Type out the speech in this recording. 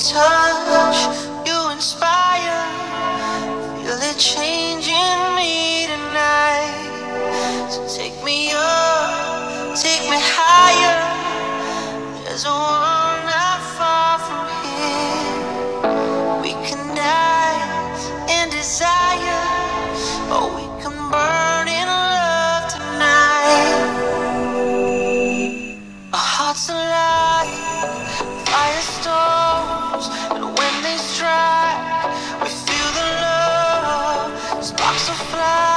touch, you inspire. Feel it changing me tonight. So take me up, take me higher. There's a world not far from here. We can die in desire, or we can burn in love tonight. Our hearts alive, firestorms, and when they strike, we feel the love, sparks will fly.